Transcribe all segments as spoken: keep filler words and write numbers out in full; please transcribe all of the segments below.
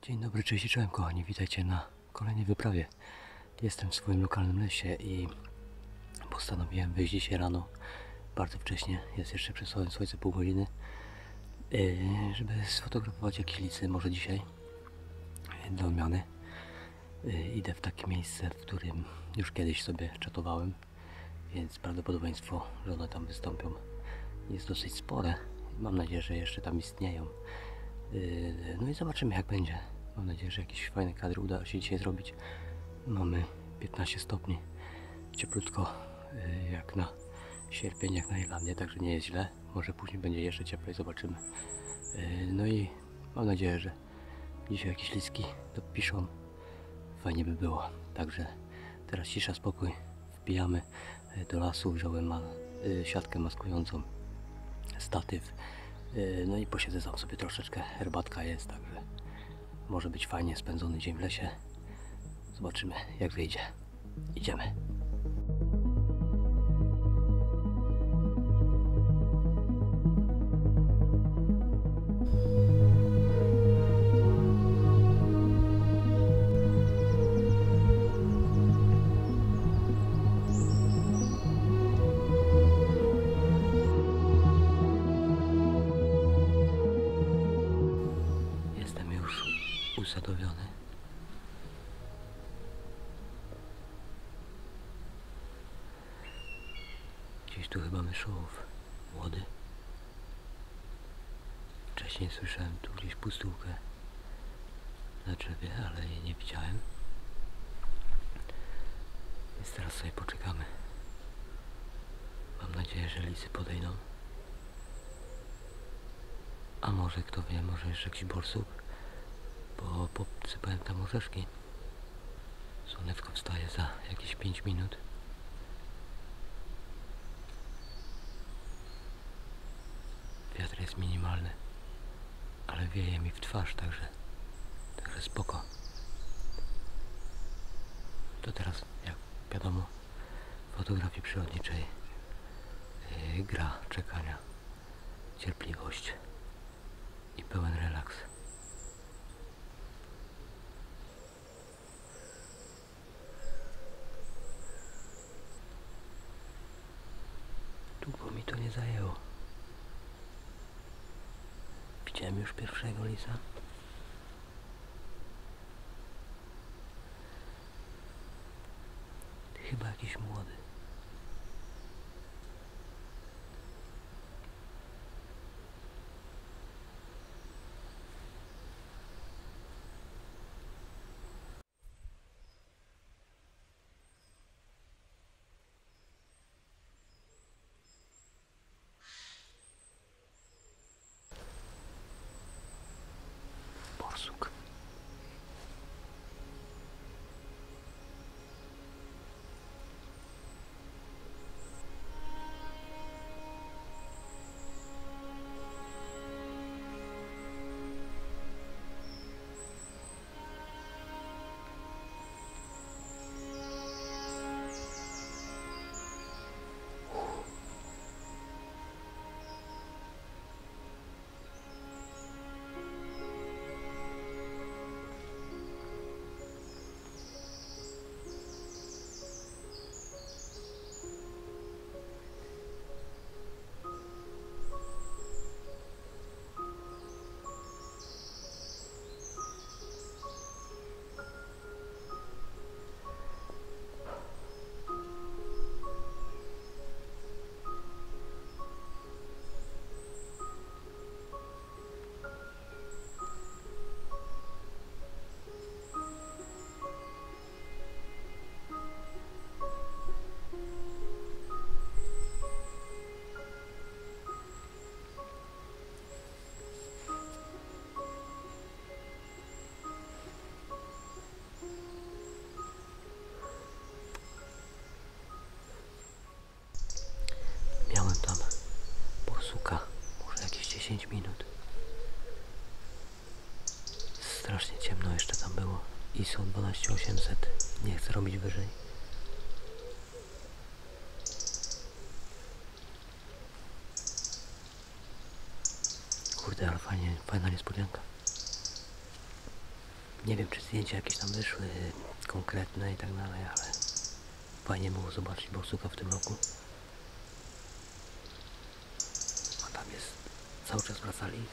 Dzień dobry, cześć i czołem kochani, witajcie na kolejnej wyprawie. Jestem w swoim lokalnym lesie i postanowiłem wyjść dzisiaj rano, bardzo wcześnie, jest jeszcze przed słońce pół godziny, żeby sfotografować jakieś licy, może dzisiaj, dla odmiany. Idę w takie miejsce, w którym już kiedyś sobie czatowałem, więc prawdopodobieństwo, że one tam wystąpią, jest dosyć spore. Mam nadzieję, że jeszcze tam istnieją. No i zobaczymy, jak będzie. Mam nadzieję, że jakieś fajne kadry uda się dzisiaj zrobić. Mamy piętnaście stopni, cieplutko jak na sierpień, jak na Irlandię, także nie jest źle. Może później będzie jeszcze cieplej, zobaczymy. No i mam nadzieję, że dzisiaj jakieś listki dopiszą. Fajnie by było. Także teraz cisza, spokój. Wbijamy do lasu, wziąłem ma, siatkę maskującą, statyw. No i posiedzę tam sobie troszeczkę, herbatka jest, także może być fajnie spędzony dzień w lesie. Zobaczymy, jak wyjdzie. Idziemy. Usadowiony. Gdzieś tu chyba myszołów młody. Wcześniej słyszałem tu gdzieś pustułkę na drzewie, ale jej nie widziałem. Więc teraz sobie poczekamy. Mam nadzieję, że lisy podejdą. A może, kto wie, może jeszcze jakiś borsuk. Bo podsypałem tam orzeszki. Słoneczko wstaje za jakieś pięć minut. Wiatr jest minimalny, ale wieje mi w twarz, także, także spoko. To teraz, jak wiadomo, w fotografii przyrodniczej yy, gra czekania, cierpliwość i pełen relaks. Długo mi to nie zajęło. Widziałem już pierwszego lisa. Chyba jakiś młody. Borsuk. Miałem tam borsuka, może jakieś dziesięć minut. Strasznie ciemno jeszcze tam było. I są dwanaście osiemset. Nie chcę robić wyżej. Kurde, ale fajnie, fajna niespodzianka. Nie wiem, czy zdjęcia jakieś tam wyszły konkretne i tak dalej, ale fajnie było zobaczyć borsuka w tym roku. A tam jest, cały czas wraca lis.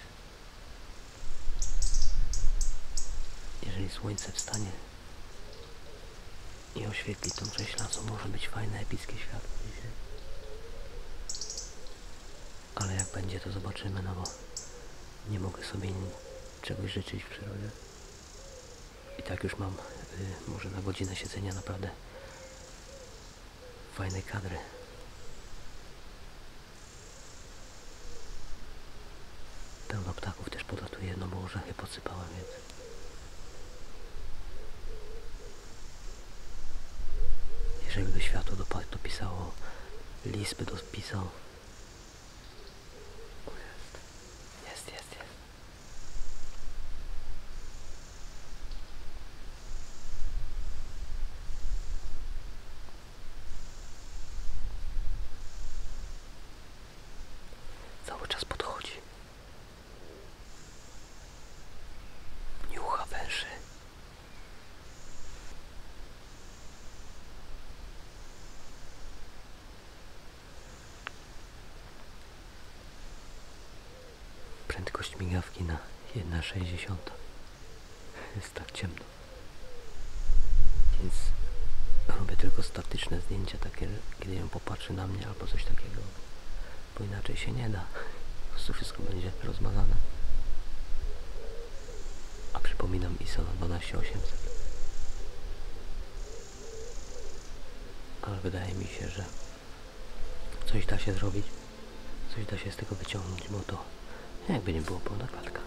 Jeżeli słońce wstanie i oświetli tą część lasu, może być fajne, epickie światło dzisiaj. Ale jak będzie, to zobaczymy, no bo nie mogę sobie czegoś życzyć w przyrodzie. I tak już mam y, może na godzinę siedzenia naprawdę fajne kadry. Pełno ptaków też podlatuje, no bo orzechy podsypałem, więc jeżeli by światło dopisało, lis by dopisał. Jest, jest, jest, jest. Cały czas podchodzi. Niucha węży. Prędkość migawki na jedna sześćdziesiąt. Jest tak ciemno. Więc robię tylko statyczne zdjęcia, takie, kiedy ją popatrzy na mnie albo coś takiego. Bo inaczej się nie da. Po prostu wszystko będzie rozmazane. A przypominam I S O na dwanaście osiemset. Ale wydaje mi się, że coś da się zrobić. Coś da się z tego wyciągnąć, bo to jakby nie było pełna klatka.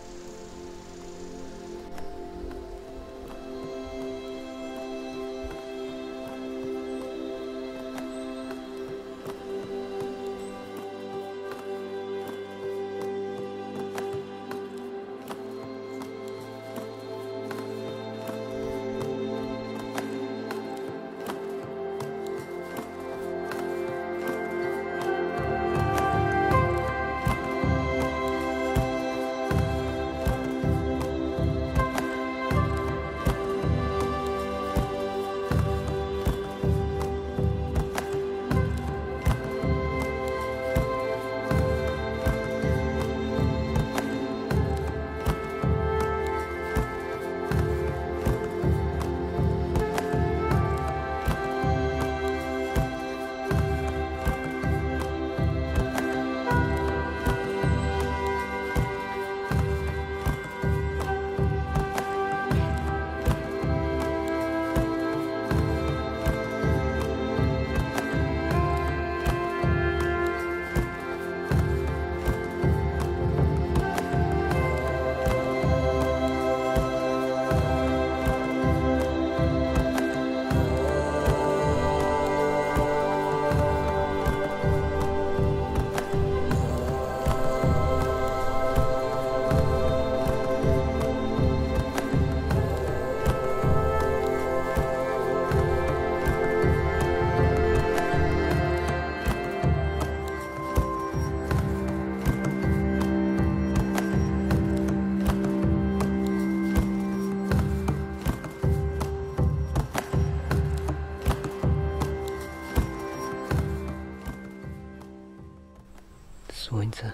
Słońce,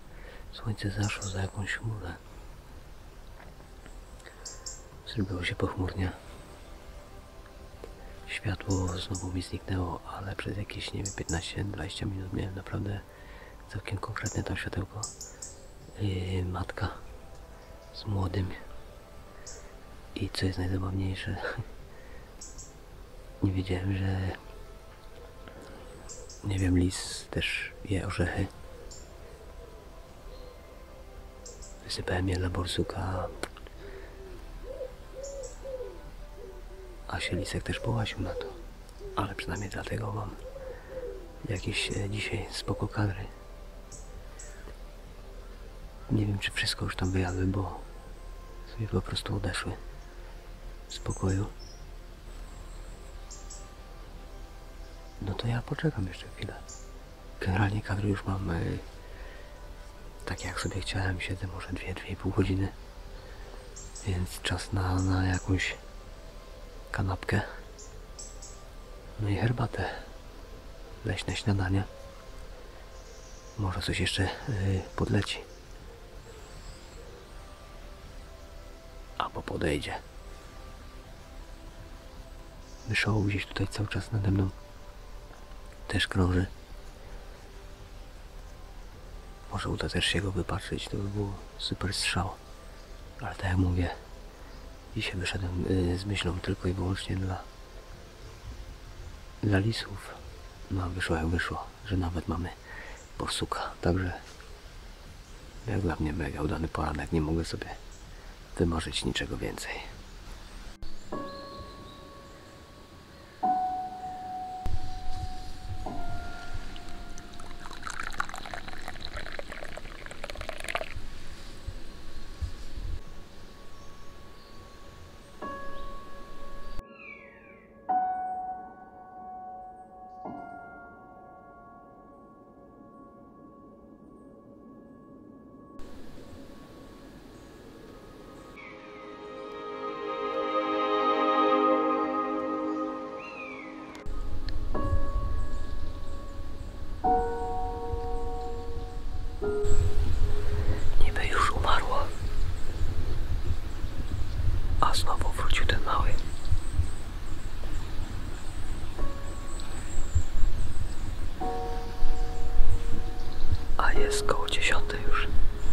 słońce zaszło za jakąś chmurę. Zrobiło się pochmurnie. Światło znowu mi zniknęło, ale przez jakieś, nie wiem, piętnaście dwadzieścia minut miałem naprawdę całkiem konkretne tam światełko. Yy, matka z młodym. I co jest najzabawniejsze, nie wiedziałem, że nie wiem, lis też je orzechy. Wysypałem je dla borsuka, a się lisek też połasił na to. Ale przynajmniej dlatego mam jakieś e, dzisiaj spoko kadry. Nie wiem, czy wszystko już tam wyjadły, bo sobie po prostu odeszły z pokoju. No to ja poczekam jeszcze chwilę. Generalnie kadry już mam e, tak jak sobie chciałem, siedzę może dwie, dwie i pół godziny. Więc czas na, na jakąś kanapkę. No i herbatę. Leśne śniadanie. Może coś jeszcze yy, podleci. Albo podejdzie. Myszoł gdzieś tutaj cały czas nade mną też krąży. Może uda też się go wypatrzyć, to by był super strzał. Ale tak jak mówię, dzisiaj wyszedłem yy, z myślą tylko i wyłącznie dla, dla lisów. No a wyszło jak wyszło, że nawet mamy borsuka. Także jak dla mnie mega udany poranek, nie mogę sobie wymarzyć niczego więcej. Niby już umarło, a znowu wrócił ten mały. A jest koło dziesiątej już.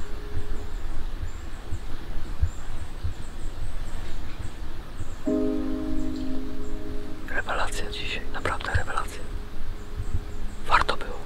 Rewelacja dzisiaj, naprawdę rewelacja. Warto było.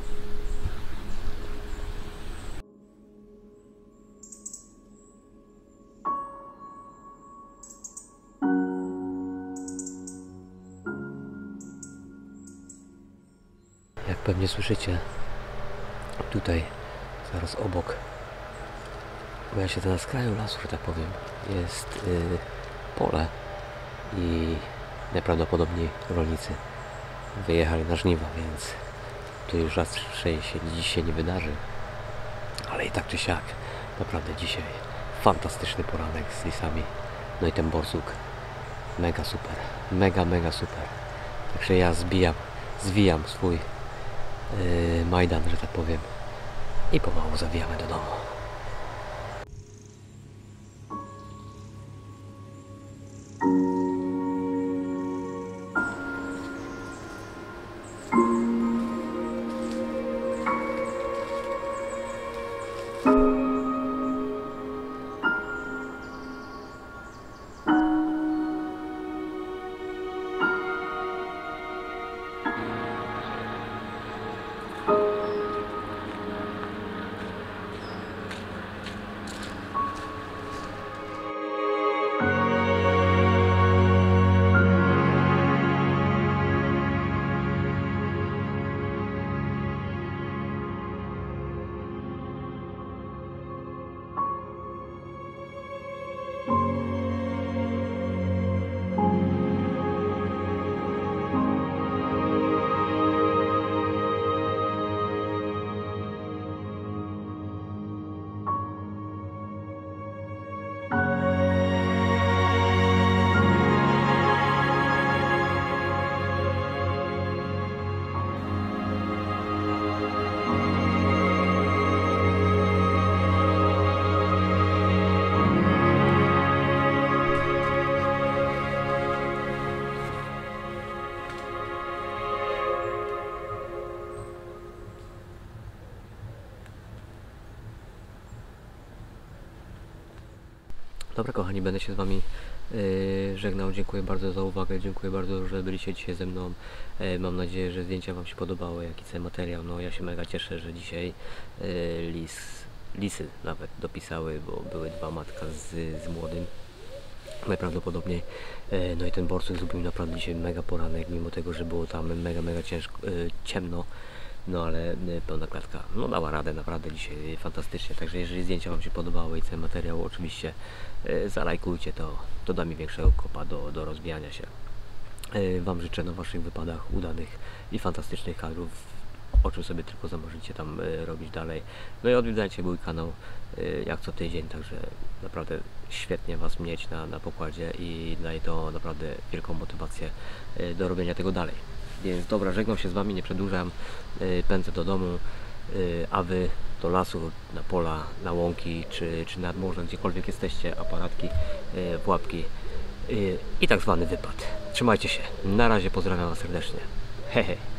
Jak pewnie słyszycie, tutaj zaraz obok, bo ja siedzę na skraju lasu, że tak powiem, jest yy, pole i najprawdopodobniej rolnicy wyjechali na żniwa, więc tu już raczej się dziś się nie wydarzy, ale i tak czy siak naprawdę dzisiaj fantastyczny poranek z lisami. No i ten borsuk mega super, mega mega super. Także ja zbijam, zwijam swój yy, majdan, że tak powiem, i pomału zawijamy do domu. Dobra kochani, będę się z Wami yy, żegnał. Dziękuję bardzo za uwagę, dziękuję bardzo, że byliście dzisiaj ze mną. Yy, mam nadzieję, że zdjęcia Wam się podobały, jak i cały materiał. No ja się mega cieszę, że dzisiaj yy, lis, lisy nawet dopisały, bo były dwa, matka z, z młodym. Najprawdopodobniej. Yy, no i ten borsuk zrobił naprawdę dzisiaj mega poranek, mimo tego, że było tam mega, mega ciężko, yy, ciemno. No ale pełna klatka, no dała radę naprawdę dzisiaj fantastycznie, także jeżeli zdjęcia Wam się podobały i cały materiał, oczywiście e, zalajkujcie to, to da mi większego kopa do, do rozwijania się. E, Wam życzę na Waszych wypadach udanych i fantastycznych kadrów o czym sobie tylko zamarzycie tam y, robić dalej. No i odwiedzajcie mój kanał y, jak co tydzień, także naprawdę świetnie Was mieć na, na pokładzie i daje to naprawdę wielką motywację y, do robienia tego dalej. Więc dobra, żegnam się z Wami, nie przedłużam, y, pędzę do domu, y, a Wy do lasu, na pola, na łąki, czy, czy nad morzem, gdziekolwiek jesteście, aparatki, y, pułapki y, i tak zwany wypad. Trzymajcie się, na razie, pozdrawiam Was serdecznie. Hehe.